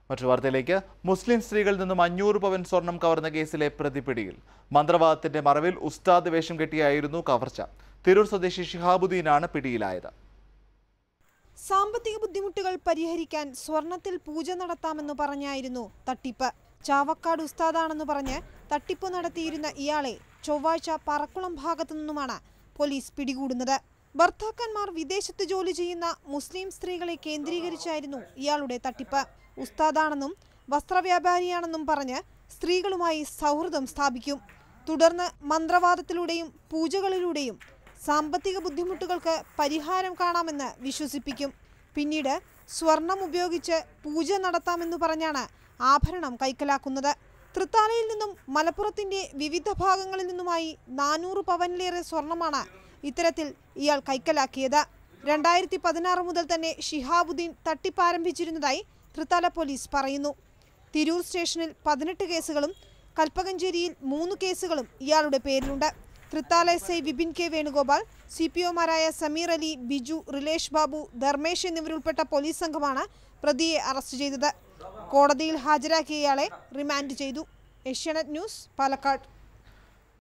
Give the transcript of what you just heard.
മറ്റു വാർത്തയിലേക്ക്, മുസ്ലിം സ്ത്രീകളിൽ നിന്നും 500 പവൻ സ്വർണം കവർന്ന കേസിലെ പ്രതി പിടിയിൽ. മന്ത്രവാദത്തിന്റെ മറവിൽ ഉസ്താദ് വേഷം കെട്ടിയായിരുന്നു കവർച്ച. തിരൂർ സ്വദേശി ഷിഹാബുദ്ദീനാണ് പിടിയിലായത്. സാമ്പത്തിക ബുദ്ധിമുട്ടുകൾ പരിഹരിക്കാൻ സ്വർണത്തിൽ പൂജ നടത്താമെന്ന് പറഞ്ഞായിരുന്നു തട്ടിപ്പ്. ചാവക്കാട് ഉസ്താദാണെന്ന് പറഞ്ഞ് തട്ടിപ്പ് നടത്തിയിരുന്ന ഇയാളെ ചൊവ്വാഴ്ച പറക്കുളം ഭാഗത്തു നിന്നുമാണ് പോലീസ് പിടികൂടുന്നത്. ഭർത്താക്കന്മാർ വിദേശത്ത് ജോലി ചെയ്യുന്ന മുസ്ലിം സ്ത്രീകളെ കേന്ദ്രീകരിച്ചായിരുന്നു ഇയാളുടെ തട്ടിപ്പ്. ഉസ്താദാണെന്നും വസ്ത്രവ്യാപാരിയാണെന്നും പറഞ്ഞ് സ്ത്രീകളുമായി സൗഹൃദം സ്ഥാപിക്കും. തുടർന്ന് മന്ത്രവാദത്തിലൂടെയും പൂജകളിലൂടെയും സാമ്പത്തിക ബുദ്ധിമുട്ടുകൾക്ക് പരിഹാരം കാണാമെന്ന് വിശ്വസിപ്പിക്കും. പിന്നീട് സ്വർണം ഉപയോഗിച്ച് പൂജ നടത്താമെന്ന് പറഞ്ഞാണ് ആഭരണം കൈക്കലാക്കുന്നത്. തൃത്താലയിൽ നിന്നും മലപ്പുറത്തിന്റെ വിവിധ ഭാഗങ്ങളിൽ നിന്നുമായി 400 പവനിലേറെ സ്വർണമാണ് ഇത്തരത്തിൽ ഇയാൾ കൈക്കലാക്കിയത്. 2016 മുതൽ തന്നെ ഷിഹാബുദ്ദീൻ തട്ടിപ്പാരംഭിച്ചിരുന്നതായി തൃത്താല പോലീസ് പറയുന്നു. തിരൂർ സ്റ്റേഷനിൽ 18 കേസുകളും കൽപ്പകഞ്ചേരിയിൽ 3 കേസുകളും ഇയാളുടെ പേരിലുണ്ട്. തൃത്താല എസ്.ഐ വിപിൻ കെ വേണുഗോപാൽ, CPOമാരായ സമീർ അലി, ബിജു, റിലേഷ് ബാബു, ധർമ്മേഷ് എന്നിവരുൾപ്പെട്ട പോലീസ് സംഘമാണ് പ്രതിയെ അറസ്റ്റ് ചെയ്തത്. കോടതിയിൽ ഹാജരാക്കിയ ഇയാളെ റിമാൻഡ് ചെയ്തു. ഏഷ്യാനെറ്റ് ന്യൂസ്, പാലക്കാട്.